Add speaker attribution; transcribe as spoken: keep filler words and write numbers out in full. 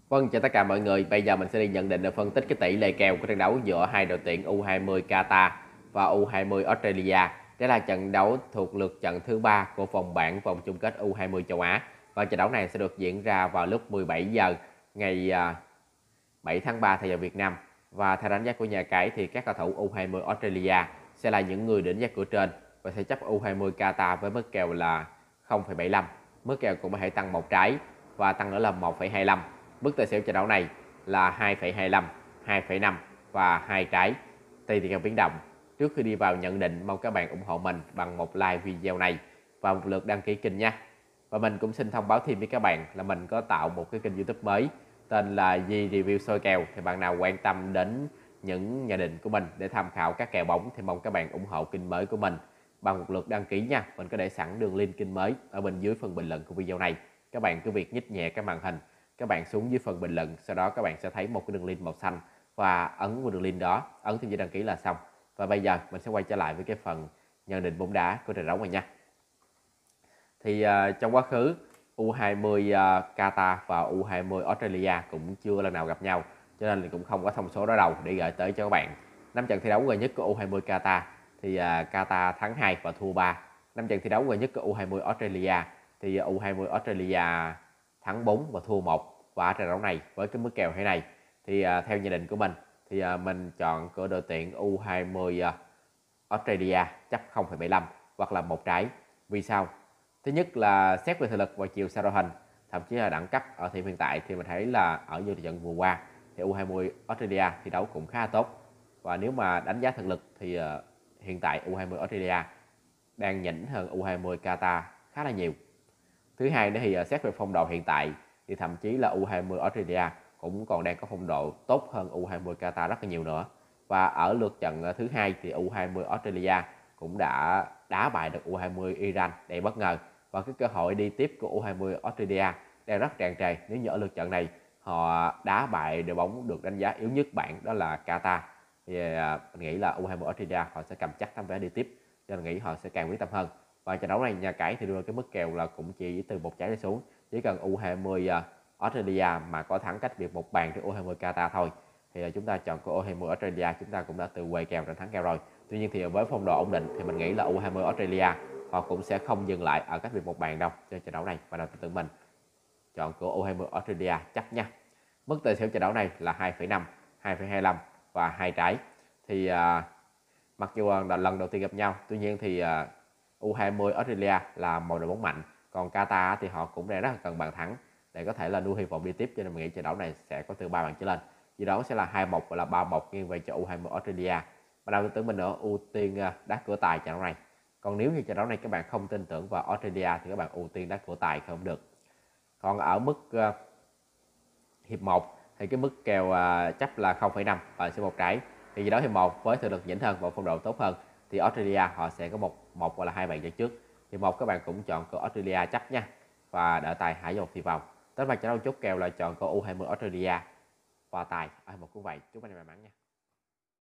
Speaker 1: Vâng, chào tất cả mọi người. Bây giờ mình sẽ đi nhận định và phân tích cái tỷ lệ kèo của trận đấu giữa hai đội tuyển u hai mươi Qatar và u hai mươi Australia. Đây là trận đấu thuộc lượt trận thứ ba của vòng bảng vòng chung kết u hai mươi châu Á. Và trận đấu này sẽ được diễn ra vào lúc mười bảy giờ ngày bảy tháng ba theo giờ Việt Nam. Và theo đánh giá của nhà cái thì các cầu thủ u hai mươi Australia sẽ là những người đỉnh giá cửa trên và sẽ chấp u hai mươi Qatar với mức kèo là không phẩy bảy lăm. Mức kèo cũng có thể tăng một trái và tăng nữa là một phẩy hai lăm. Mức tài xỉu trận đấu này là hai phẩy hai lăm, hai phẩy năm và hai trái tùy theo biến động. Trước khi đi vào nhận định, mong các bạn ủng hộ mình bằng một like video này và một lượt đăng ký kênh nha. Và mình cũng xin thông báo thêm với các bạn là mình có tạo một cái kênh YouTube mới tên là Di Review Soi Kèo. Thì bạn nào quan tâm đến những nhận định của mình để tham khảo các kèo bóng thì mong các bạn ủng hộ kênh mới của mình bằng một lượt đăng ký nha. Mình có để sẵn đường link kênh mới ở bên dưới phần bình luận của video này. Các bạn cứ việc nhích nhẹ cái màn hình, các bạn xuống dưới phần bình luận, sau đó các bạn sẽ thấy một cái đường link màu xanh và ấn vào đường link đó, ấn thêm vào đăng ký là xong. Và bây giờ mình sẽ quay trở lại với cái phần nhận định bóng đá của trận đấu này nha. Thì uh, trong quá khứ u hai mươi uh, Qatar và u hai mươi Australia cũng chưa lần nào gặp nhau, cho nên cũng không có thông số đó đầu để gửi tới cho các bạn. Năm trận thi đấu gần nhất của u hai mươi Qatar thì uh, Qatar thắng hai và thua ba. Năm trận thi đấu gần nhất của u hai mươi Australia thì u hai mươi Australia thắng bốn và thua một. Và trận đấu này với cái mức kèo thế này thì uh, theo nhận định của mình thì uh, mình chọn của đội tuyển u hai mươi uh, Australia chấp không phẩy bảy lăm hoặc là một trái. Vì sao? Thứ nhất là xét về thực lực và chiều sâu đội hình, thậm chí là đẳng cấp ở thời hiện tại thì mình thấy là ở nhiều trận vừa qua thì u hai mươi Australia thi đấu cũng khá tốt. Và nếu mà đánh giá thực lực thì uh, hiện tại u hai mươi Australia đang nhỉnh hơn u hai mươi Qatar khá là nhiều. Thứ hai nữa thì uh, xét về phong độ hiện tại thì thậm chí là u hai mươi Australia cũng còn đang có phong độ tốt hơn u hai mươi Qatar rất là nhiều nữa. Và ở lượt trận thứ hai thì u hai mươi Australia cũng đã đá bại được u hai mươi Iran đầy bất ngờ. Và cái cơ hội đi tiếp của u hai mươi Australia đang rất tràn trề nếu như ở lượt trận này họ đá bại đội bóng được đánh giá yếu nhất bảng đó là Qatar. Thì mình nghĩ là u hai mươi Australia họ sẽ cầm chắc tấm vé đi tiếp, cho nên nghĩ họ sẽ càng quyết tâm hơn. Và trận đấu này nhà cái thì đưa cái mức kèo là cũng chỉ từ một trái đi xuống, chỉ cần u hai mươi Australia mà có thắng cách biệt một bàn trước u hai mươi Qatar thôi thì chúng ta chọn của u hai mươi Australia, chúng ta cũng đã từ quay kèo trận thắng kèo rồi. Tuy nhiên thì với phong độ ổn định thì mình nghĩ là u hai mươi Australia họ cũng sẽ không dừng lại ở cách biệt một bàn đâu trên trận đấu này, và đầu tư mình chọn của u hai mươi Australia chấp nha. Mức tài xỉu trận đấu này là hai phẩy năm, hai phẩy hai lăm và hai trái. Thì uh, mặc dù là lần đầu tiên gặp nhau, tuy nhiên thì uh, u hai mươi Australia là một đội bóng mạnh, còn Qatar thì họ cũng đang rất là cần bàn thắng để có thể là nuôi hy vọng đi tiếp, cho nên mình nghĩ trận đấu này sẽ có từ ba bàn trở lên. Vì đó sẽ là hai một và là ba một nghiêng về cho u hai mươi Australia. Và đầu tư mình nữa ưu tiên đá cửa tài trận đấu này. Còn nếu như trận đấu này các bạn không tin tưởng vào Australia thì các bạn ưu tiên đá cửa tài không được. Còn ở mức uh, hiệp một thì cái mức kèo uh, chấp là không phẩy năm và sẽ một trái. Thì gì đó hiệp một với thực lực nhỉnh hơn và phong độ tốt hơn thì Australia họ sẽ có một một hoặc là hai bàn dẫn trước. Thì một các bạn cũng chọn của Australia chấp nha và đợi tài hải dột thì vào. Tới vài trận đấu chốt kèo là chọn của u hai mươi Australia và tài. À, một cũng vậy. Chúc anh em may mắn nha.